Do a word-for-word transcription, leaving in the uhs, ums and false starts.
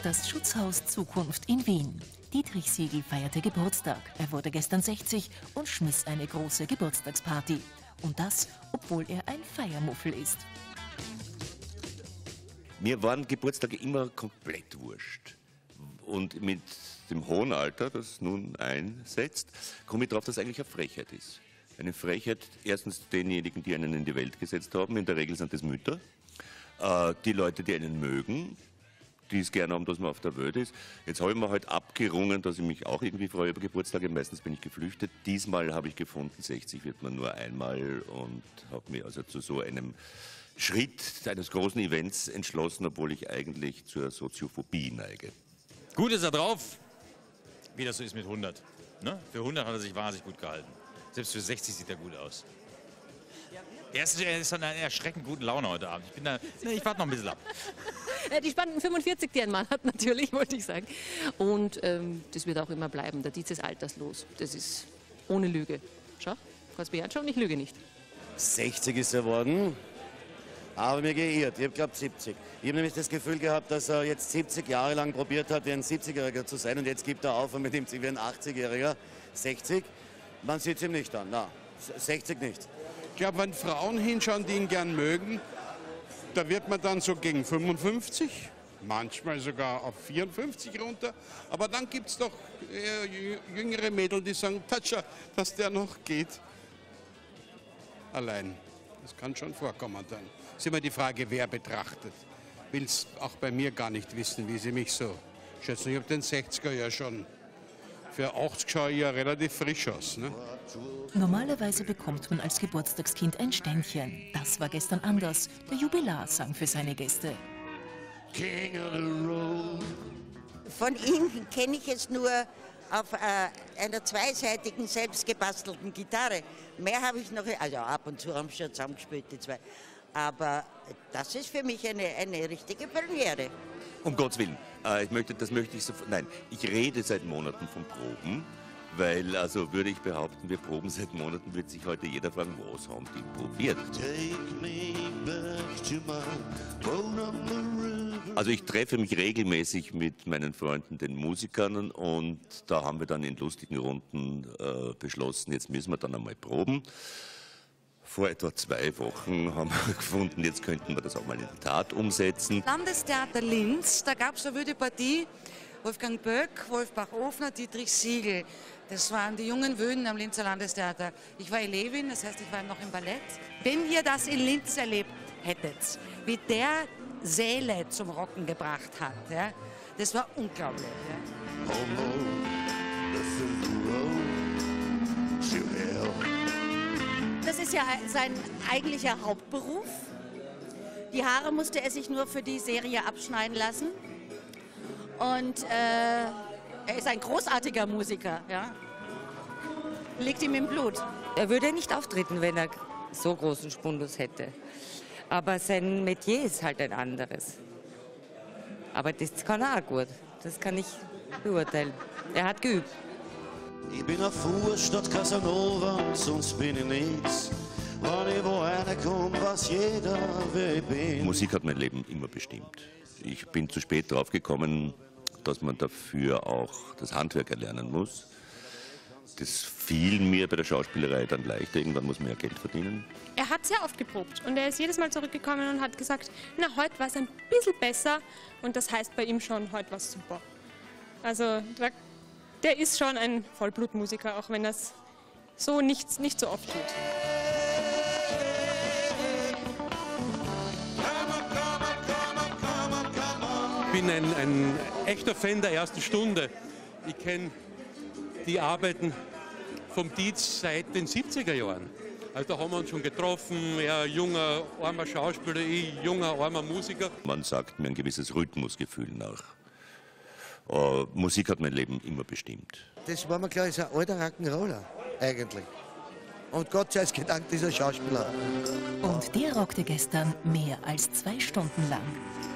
Das Schutzhaus Zukunft in Wien. Dietrich Siegel feierte Geburtstag. Er wurde gestern sechzig und schmiss eine große Geburtstagsparty. Und das, obwohl er ein Feiermuffel ist. Mir waren Geburtstage immer komplett wurscht. Und mit dem hohen Alter, das nun einsetzt, komme ich darauf, dass es eigentlich eine Frechheit ist. Eine Frechheit, erstens denjenigen, die einen in die Welt gesetzt haben, in der Regel sind das Mütter, äh, die Leute, die einen mögen, die es gerne haben, dass man auf der Welt ist. Jetzt habe ich mir halt abgerungen, dass ich mich auch irgendwie freue über Geburtstage. Meistens bin ich geflüchtet. Diesmal habe ich gefunden, sechzig wird man nur einmal, und habe mich also zu so einem Schritt eines großen Events entschlossen, obwohl ich eigentlich zur Soziophobie neige. Gut ist er drauf, wie das so ist mit hundert. Ne? Für hundert hat er sich wahnsinnig gut gehalten. Selbst für sechzig sieht er gut aus. Er ist, er ist in einer erschreckend guten Laune heute Abend. Ich, bin da, ne, ich warte noch ein bisschen ab. Die spannenden fünfundvierzig, die ein Mann hat, natürlich, wollte ich sagen. Und ähm, das wird auch immer bleiben. Der Dietz ist alterslos. Das ist ohne Lüge. Schau, kannst du mich anschauen, ich lüge nicht. sechzig ist er worden, aber mir geirrt. Ich habe glaubt siebzig. Ich habe nämlich das Gefühl gehabt, dass er jetzt siebzig Jahre lang probiert hat, wie ein siebzigjähriger zu sein, und jetzt gibt er auf und mit ihm wie ein achtzigjähriger. sechzig, man sieht es ihm nicht an. Na, sechzig nicht. Ich glaube, wenn Frauen hinschauen, die ihn gern mögen, da wird man dann so gegen fünfundfünfzig, manchmal sogar auf vierundfünfzig runter. Aber dann gibt es doch eher jüngere Mädel, die sagen, Tatscha, dass der noch geht. Allein. Das kann schon vorkommen dann. Es ist immer die Frage, wer betrachtet. Will es auch bei mir gar nicht wissen, wie sie mich so schätzen. Ich habe den sechziger ja schon. Für achtzig schaue ich ja relativ frisch aus. Ne? Normalerweise bekommt man als Geburtstagskind ein Ständchen. Das war gestern anders. Der Jubilar sang für seine Gäste. Von ihm kenne ich es nur auf äh, einer zweiseitigen, selbstgebastelten Gitarre. Mehr habe ich noch, also ab und zu haben wir schon zusammengespielt, die zwei. Aber das ist für mich eine, eine richtige Premiere. Um Gottes Willen, äh, ich möchte, das möchte ich sofort, nein, ich rede seit Monaten von Proben, weil, also würde ich behaupten, wir proben seit Monaten, wird sich heute jeder fragen, was haben die probiert? Also ich treffe mich regelmäßig mit meinen Freunden, den Musikern, und da haben wir dann in lustigen Runden äh, beschlossen, jetzt müssen wir dann einmal proben. Vor etwa zwei Wochen haben wir gefunden, jetzt könnten wir das auch mal in die Tat umsetzen. Landestheater Linz, da gab es eine wilde Partie. Wolfgang Böck, Wolfbach Ofner, Dietrich Siegel. Das waren die jungen Wöhnen am Linzer Landestheater. Ich war Elevin, das heißt, ich war noch im Ballett. Wenn ihr das in Linz erlebt hättet, wie der Säle zum Rocken gebracht hat, ja, das war unglaublich. Ja. Das ist ja sein eigentlicher Hauptberuf. Die Haare musste er sich nur für die Serie abschneiden lassen. Und äh, er ist ein großartiger Musiker. Ja? Liegt ihm im Blut. Er würde nicht auftreten, wenn er so großen Spundus hätte. Aber sein Metier ist halt ein anderes. Aber das kann er auch gut. Das kann ich beurteilen. Er hat geübt. Ich bin auf Fuhr statt Casanova, sonst bin ich nichts. Wenn ich woher komme, weiß jeder, wer ich bin. Musik hat mein Leben immer bestimmt. Ich bin zu spät drauf gekommen, dass man dafür auch das Handwerk erlernen muss. Das fiel mir bei der Schauspielerei dann leichter. Irgendwann muss man ja Geld verdienen. Er hat sehr oft geprobt und er ist jedes Mal zurückgekommen und hat gesagt, na, heute war es ein bisschen besser, und das heißt bei ihm schon, heute war es super. Also da Der ist schon ein Vollblutmusiker, auch wenn er es so nicht, nicht so oft tut. Ich bin ein, ein echter Fan der ersten Stunde. Ich kenne die Arbeiten vom Dietz seit den siebziger Jahren. Also da haben wir uns schon getroffen, er junger, armer Schauspieler, ich junger, armer Musiker. Man sagt mir ein gewisses Rhythmusgefühl nach. Uh, Musik hat mein Leben immer bestimmt. Das war mir klar, ist ein alter Rock'n'Roller eigentlich. Und Gott sei Dank dieser Schauspieler. Und der rockte gestern mehr als zwei Stunden lang.